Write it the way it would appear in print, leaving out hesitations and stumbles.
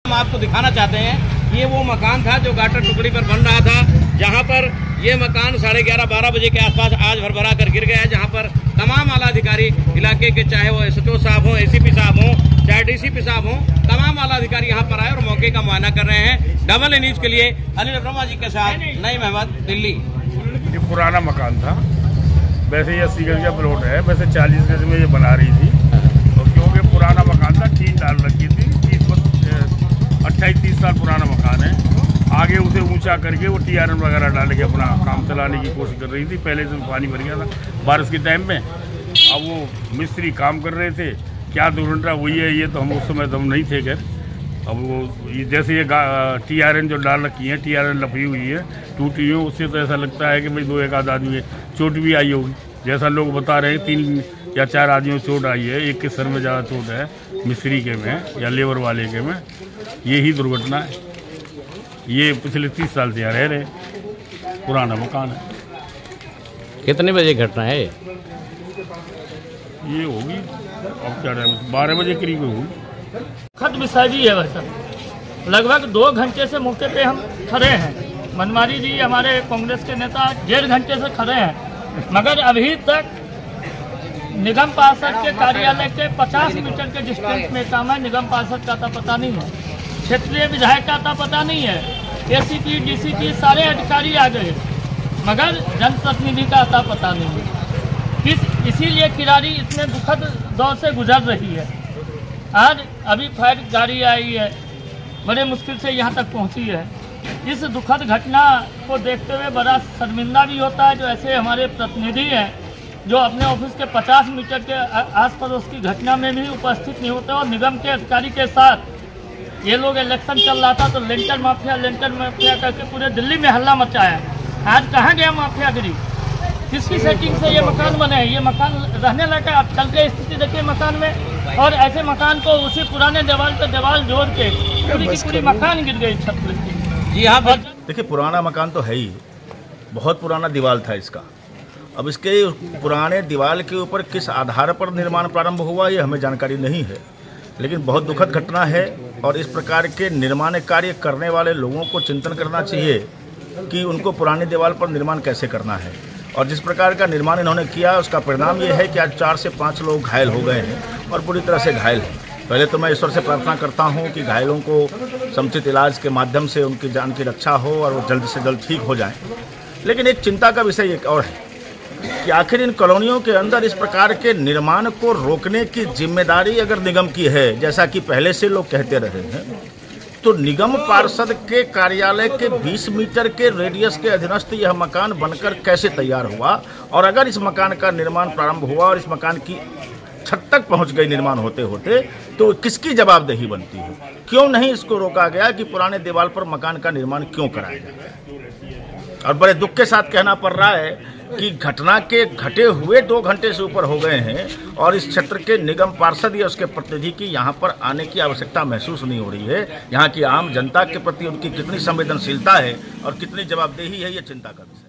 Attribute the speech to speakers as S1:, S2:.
S1: हम आपको दिखाना चाहते हैं, ये वो मकान था जो गाटर टुकड़ी पर बन रहा था, जहां पर ये मकान 11:30-12 बजे के आसपास आज भरभरा कर गिर गया है, जहां पर तमाम आला अधिकारी इलाके के, चाहे वो SHO साहब हों, ACP साहब हों, चाहे DCP साहब हों, तमाम आला अधिकारी यहाँ पर आए और मौके का मुआयना कर रहे हैं। डबल ए न्यूज के लिए अनिल वर्मा जी के साथ नईम अहमद, दिल्ली।
S2: ये पुराना मकान था, वैसे ये 80 गज का प्लॉट है, वैसे 40 गज में ये बना रही थी, और क्योंकि पुराना मकान था, टीन डाल रखी थी, 28-30 साल पुराना मकान है। आगे उसे ऊंचा करके वो TRN वगैरह डाल के अपना काम चलाने की कोशिश कर रही थी। पहले से पानी भर गया था बारिश के टाइम में। अब वो मिस्त्री काम कर रहे थे, क्या दुर्घटना हुई है ये तो हम उस समय तो हम नहीं थे। खैर अब वो जैसे ये TRN जो डाल रखी है, TRN लपी हुई है, टूटी हुई, उससे तो ऐसा लगता है कि भाई 2-1 आदमी चोट भी आई होगी। जैसा लोग बता रहे हैं 3 या 4 आदमियों चोट आई है, एक के सर में ज़्यादा चोट है, मिस्त्री के में या लेबर वाले के में। यही दुर्घटना है। ये पिछले 30 साल से यहाँ रह रहे, पुराना मकान है।
S3: कितने बजे घटना है?
S2: ये होगी अब क्या टाइम, 12 बजे करीब होगी।
S4: खत विषय भी है। वैसा लगभग 2 घंटे से मौके पे हम खड़े हैं। मनमारी जी हमारे कांग्रेस के नेता 1.5 घंटे से खड़े हैं, मगर अभी तक निगम पार्षद के कार्यालय के 50 मीटर के डिस्टेंस में काम है। निगम पार्षद का आता पता नहीं है, क्षेत्रीय विधायक का आता पता नहीं है, ACP DCP सारे अधिकारी आ गए, मगर जनप्रतिनिधि का आता पता नहीं है। इसीलिए किरारी इतने दुखद दौर से गुजर रही है। आज अभी फायर गाड़ी आई है, बड़े मुश्किल से यहाँ तक पहुँची है। इस दुखद घटना को देखते हुए बड़ा शर्मिंदा भी होता है जो ऐसे हमारे प्रतिनिधि हैं जो अपने ऑफिस के 50 मीटर के आस पड़ोस की घटना में भी उपस्थित नहीं होते। और निगम के अधिकारी के साथ ये लोग इलेक्शन चल रहा था तो लेंटर माफिया करके पूरे दिल्ली में हल्ला मचाया। आज कहाँ गया माफियागिरी? किसकी सेटिंग से ये मकान बने हैं? ये मकान रहने लगा। आप कल के स्थिति देखिए मकान में, और ऐसे मकान को उसी पुराने दीवार पे दीवार जोड़ के पूरी की पूरी मकान गिर गई छत पे।
S1: जी हाँ,
S5: देखिए पुराना मकान तो है ही, बहुत पुराना दीवार था इसका। अब इसके पुराने दीवार के ऊपर किस आधार पर निर्माण प्रारंभ हुआ ये हमें जानकारी नहीं है, लेकिन बहुत दुखद घटना है। और इस प्रकार के निर्माण कार्य करने वाले लोगों को चिंतन करना चाहिए कि उनको पुरानी दीवार पर निर्माण कैसे करना है। और जिस प्रकार का निर्माण इन्होंने किया उसका परिणाम ये है कि आज 4 से 5 लोग घायल हो गए हैं और बुरी तरह से घायल हैं। पहले तो मैं ईश्वर से प्रार्थना करता हूं कि घायलों को समुचित इलाज के माध्यम से उनकी जान की रक्षा हो और वो जल्द से जल्द ठीक हो जाएं। लेकिन एक चिंता का विषय एक और है कि आखिर इन कॉलोनियों के अंदर इस प्रकार के निर्माण को रोकने की जिम्मेदारी अगर निगम की है, जैसा कि पहले से लोग कहते रहे हैं, तो निगम पार्षद के कार्यालय के 20 मीटर के रेडियस के अधीनस्थ यह मकान बनकर कैसे तैयार हुआ? और अगर इस मकान का निर्माण प्रारंभ हुआ और इस मकान की छत तक पहुंच गई निर्माण होते होते, तो किसकी जवाबदेही बनती है? क्यों नहीं इसको रोका गया कि पुराने दीवार पर मकान का निर्माण क्यों कराया जाए? और बड़े दुख के साथ कहना पड़ रहा है कि घटना के घटे हुए 2 घंटे से ऊपर हो गए हैं और इस क्षेत्र के निगम पार्षद या उसके प्रतिनिधि की यहाँ पर आने की आवश्यकता महसूस नहीं हो रही है। यहाँ की आम जनता के प्रति उनकी कितनी संवेदनशीलता है और कितनी जवाबदेही है, ये चिंता का विषय है।